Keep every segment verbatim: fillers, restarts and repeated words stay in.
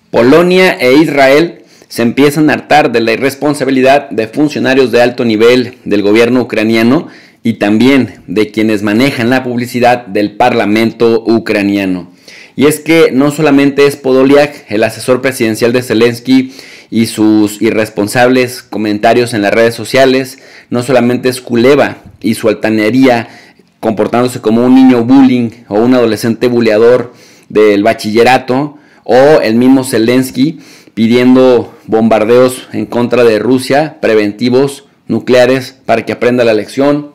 Polonia e Israel se empiezan a hartar de la irresponsabilidad de funcionarios de alto nivel del gobierno ucraniano y también de quienes manejan la publicidad del parlamento ucraniano. Y es que no solamente es Podolyak, el asesor presidencial de Zelensky, y sus irresponsables comentarios en las redes sociales, no solamente es Kuleva y su altanería comportándose como un niño bullying o un adolescente buleador del bachillerato, o el mismo Zelensky pidiendo bombardeos en contra de Rusia, preventivos nucleares para que aprenda la lección.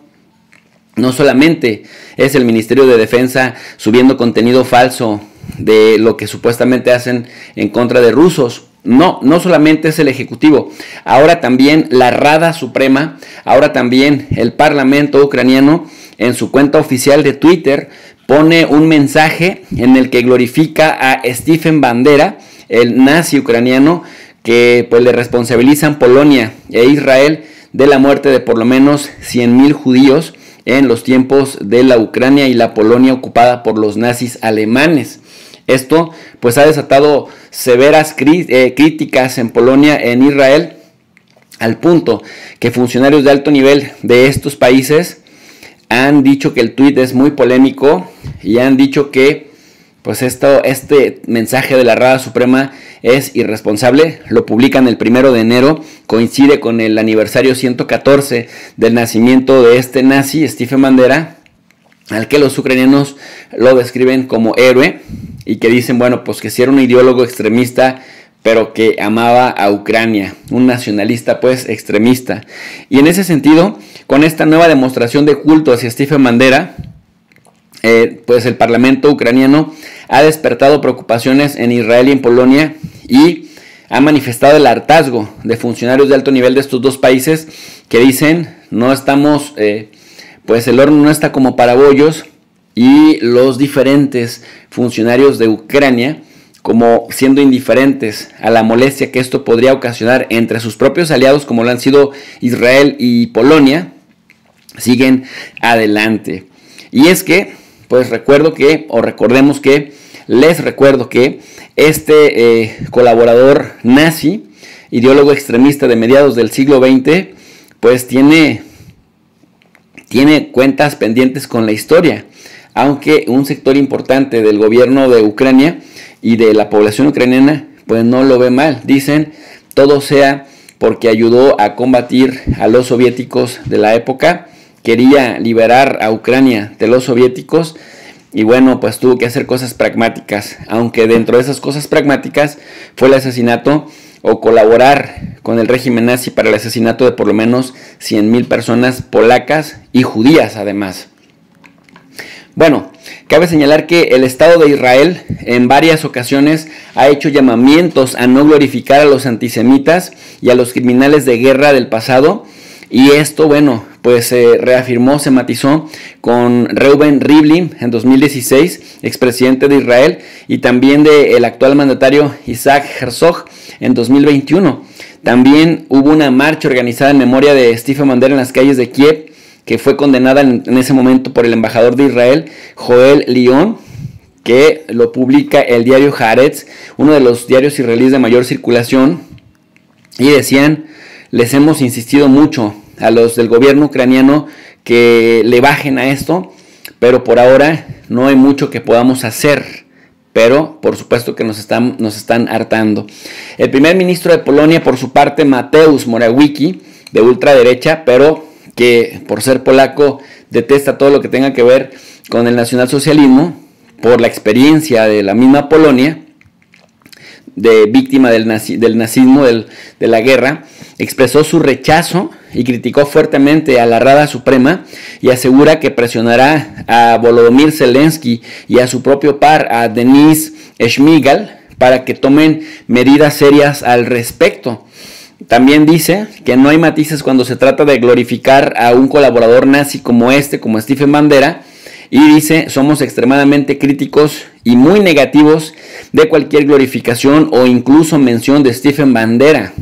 No solamente es el Ministerio de Defensa subiendo contenido falso de lo que supuestamente hacen en contra de rusos. No, no solamente es el Ejecutivo, ahora también la Rada Suprema, ahora también el Parlamento ucraniano en su cuenta oficial de Twitter pone un mensaje en el que glorifica a Stephen Bandera, el nazi ucraniano, que pues le responsabilizan Polonia e Israel de la muerte de por lo menos cien mil judíos en los tiempos de la Ucrania y la Polonia ocupada por los nazis alemanes. Esto pues ha desatado severas crí- eh, críticas en Polonia, en Israel, al punto que funcionarios de alto nivel de estos países han dicho que el tuit es muy polémico y han dicho que pues esto, este mensaje de la Rada Suprema es irresponsable. Lo publican el primero de enero, coincide con el aniversario ciento catorce del nacimiento de este nazi, Stephen Bandera, al que los ucranianos lo describen como héroe y que dicen, bueno, pues que si era un ideólogo extremista, pero que amaba a Ucrania, un nacionalista pues extremista. Y en ese sentido, con esta nueva demostración de culto hacia Stephen Bandera, eh, pues el parlamento ucraniano ha despertado preocupaciones en Israel y en Polonia y ha manifestado el hartazgo de funcionarios de alto nivel de estos dos países que dicen, no estamos, eh, pues el horno no está como para bollos, y los diferentes funcionarios de Ucrania como siendo indiferentes a la molestia que esto podría ocasionar entre sus propios aliados como lo han sido Israel y Polonia, siguen adelante. Y es que, pues recuerdo que, o recordemos que, les recuerdo que este eh, colaborador nazi, ideólogo extremista de mediados del siglo veinte, pues tiene, tiene cuentas pendientes con la historia, aunque un sector importante del gobierno de Ucrania y de la población ucraniana pues no lo ve mal. Dicen todo sea porque ayudó a combatir a los soviéticos de la época, quería liberar a Ucrania de los soviéticos y bueno, pues tuvo que hacer cosas pragmáticas, aunque dentro de esas cosas pragmáticas fue el asesinato o colaborar con el régimen nazi para el asesinato de por lo menos cien mil personas polacas y judías además. Bueno, cabe señalar que el Estado de Israel en varias ocasiones ha hecho llamamientos a no glorificar a los antisemitas y a los criminales de guerra del pasado, y esto, bueno, pues se eh, reafirmó, se matizó con Reuven Rivlin en dos mil dieciséis, expresidente de Israel, y también del actual mandatario Isaac Herzog en dos mil veintiuno. También hubo una marcha organizada en memoria de Stephen Bandera en las calles de Kiev, que fue condenada en, en ese momento por el embajador de Israel, Joel Lyon, que lo publica el diario Haaretz, uno de los diarios israelíes de mayor circulación, y decían, les hemos insistido mucho a los del gobierno ucraniano que le bajen a esto, pero por ahora no hay mucho que podamos hacer, pero por supuesto que nos están, nos están hartando. El primer ministro de Polonia, por su parte, Mateusz Morawiecki, de ultraderecha, pero que por ser polaco detesta todo lo que tenga que ver con el nacionalsocialismo, por la experiencia de la misma Polonia, de víctima del, nazi, del nazismo, del, de la guerra, expresó su rechazo y criticó fuertemente a la Rada Suprema y asegura que presionará a Volodymyr Zelensky y a su propio par, a Denis Shmyhal, para que tomen medidas serias al respecto. También dice que no hay matices cuando se trata de glorificar a un colaborador nazi como este, como Stephen Bandera, y dice, somos extremadamente críticos y muy negativos de cualquier glorificación o incluso mención de Stephen Bandera.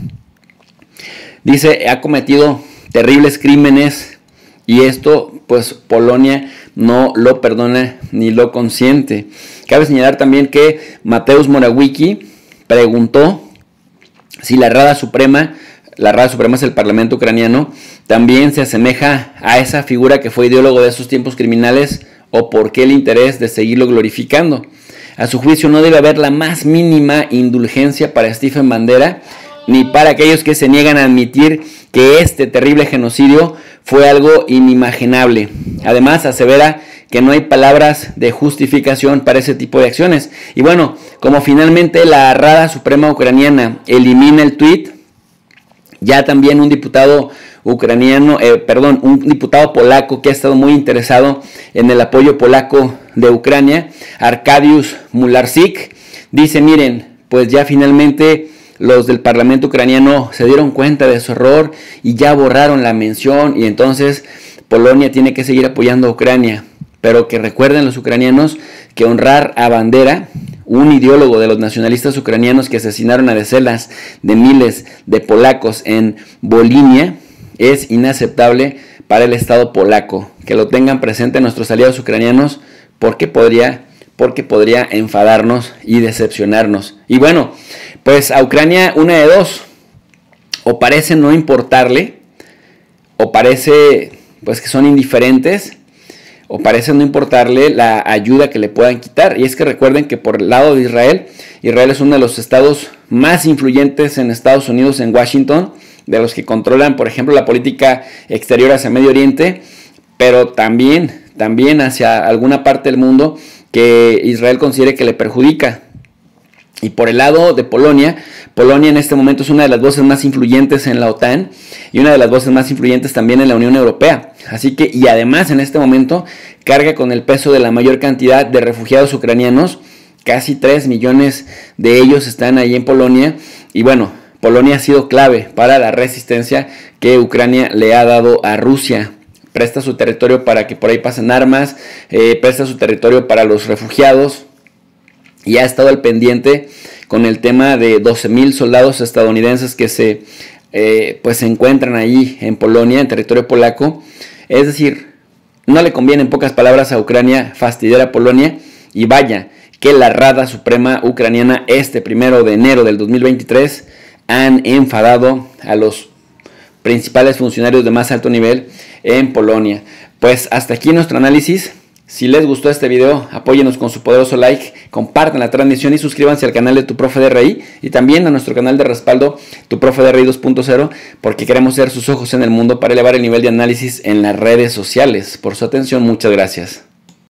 Dice, ha cometido terribles crímenes y esto, pues, Polonia no lo perdona ni lo consiente. Cabe señalar también que Mateusz Morawiecki preguntó si la Rada Suprema, la Rada Suprema es el Parlamento ucraniano, también se asemeja a esa figura que fue ideólogo de esos tiempos criminales, o por qué el interés de seguirlo glorificando. A su juicio no debe haber la más mínima indulgencia para Stephen Bandera, ni para aquellos que se niegan a admitir que este terrible genocidio fue algo inimaginable. Además, asevera que no hay palabras de justificación para ese tipo de acciones. Y bueno, como finalmente la Rada Suprema ucraniana elimina el tuit, ya también un diputado ucraniano, eh, perdón, un diputado polaco que ha estado muy interesado en el apoyo polaco de Ucrania, Arkadiusz Mularczyk, dice, miren, pues ya finalmente los del Parlamento ucraniano se dieron cuenta de su error y ya borraron la mención, y entonces Polonia tiene que seguir apoyando a Ucrania, pero que recuerden los ucranianos que honrar a Bandera, un ideólogo de los nacionalistas ucranianos que asesinaron a decenas de miles de polacos en Volhynia, es inaceptable para el Estado polaco. Que lo tengan presente nuestros aliados ucranianos, porque podría, porque podría enfadarnos y decepcionarnos. Y bueno, pues a Ucrania una de dos, o parece no importarle, o parece pues que son indiferentes, o parece no importarle la ayuda que le puedan quitar. Y es que recuerden que por el lado de Israel, Israel es uno de los estados más influyentes en Estados Unidos, en Washington, de los que controlan, por ejemplo, la política exterior hacia Medio Oriente, pero también, también hacia alguna parte del mundo que Israel considere que le perjudica. Y por el lado de Polonia, Polonia en este momento es una de las voces más influyentes en la OTAN y una de las voces más influyentes también en la Unión Europea. Así que, y además en este momento carga con el peso de la mayor cantidad de refugiados ucranianos, casi tres millones de ellos están ahí en Polonia, y bueno, Polonia ha sido clave para la resistencia que Ucrania le ha dado a Rusia. Presta su territorio para que por ahí pasen armas, eh, presta su territorio para los refugiados, y ha estado al pendiente con el tema de doce mil soldados estadounidenses que se, eh, pues se encuentran ahí en Polonia, en territorio polaco. Es decir, no le conviene en pocas palabras a Ucrania fastidiar a Polonia, y vaya que la Rada Suprema ucraniana este primero de enero del dos mil veintitrés han enfadado a los principales funcionarios de más alto nivel en Polonia. Pues hasta aquí nuestro análisis. Si les gustó este video, apóyenos con su poderoso like, compartan la transmisión y suscríbanse al canal de Tu Profe D R I y también a nuestro canal de respaldo Tu Profe D R I dos punto cero, porque queremos ser sus ojos en el mundo para elevar el nivel de análisis en las redes sociales. Por su atención, muchas gracias.